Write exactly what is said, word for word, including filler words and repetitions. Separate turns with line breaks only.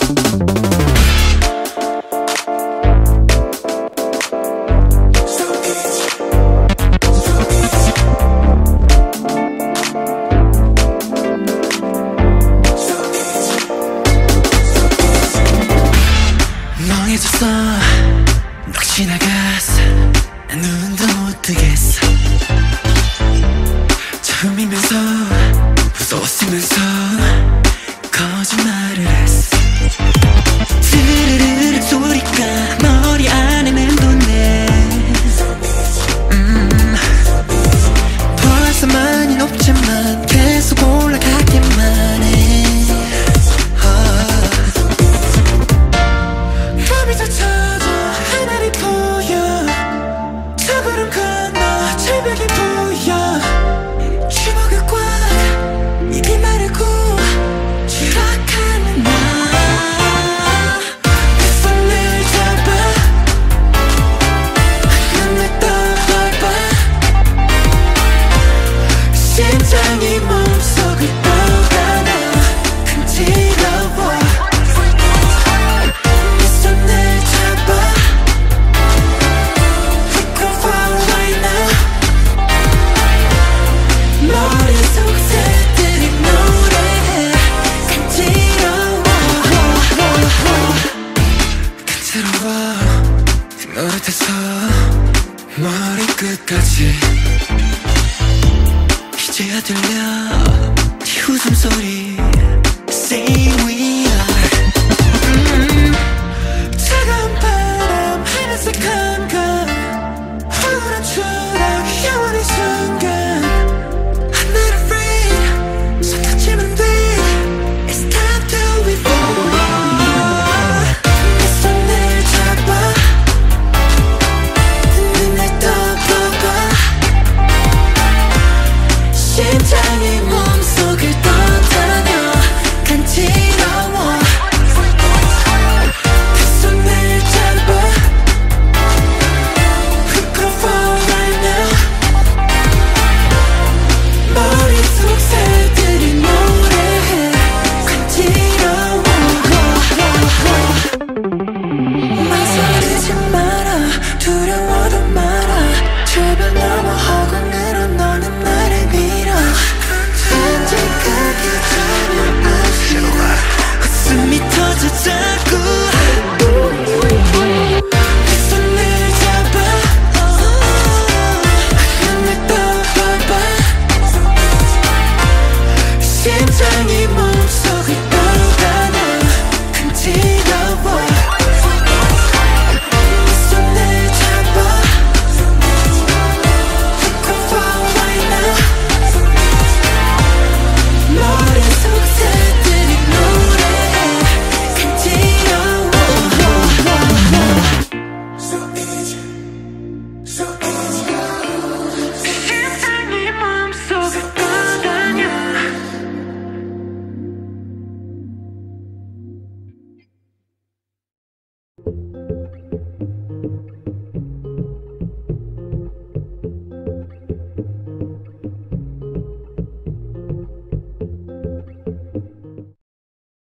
멍해졌어 막 지나갔어 눈도 못 뜨겠어 처음이면서 무서웠으면서 거짓말을 했어 스르르르 소리가 머리 안에 맴도네 음, 벌써 많이 높지만 계속 올라가기만 해 심장이 몸속을 떠나나 간지러워 네 손을 잡아 We can fall right now 머릿속 새들이 노래해 간지러워 간지러워 노릇해서 머리끝까지 이제야 들려 네 웃음소리 Say we are 음, 차가운 바람 하늘색 감각 푸른 추락 영원한 순간 I'm not afraid 손tou치면 돼 It's time to evolve 내 손을 잡아 눈을 떠보고 심장이 몸속을 떠다녀 간지러워 그 손을 잡아 We can fall right now 머릿속 새들이 노래해 간지러워 망설이지 마라 두려워도 마라 제발 넘어 허공으로 너는 나를 밀어 깜찍하게 전혀 아쉬워 웃음이 터져 자꾸 네 손을 잡아 눈을 떠봐봐 심장이 몸속을 떠나나 간지러워 네 손을 잡아 We can fall right now 머릿속 새들이 노래해 간지러워 So easy, so easy 심장이 몸속을 떠다녀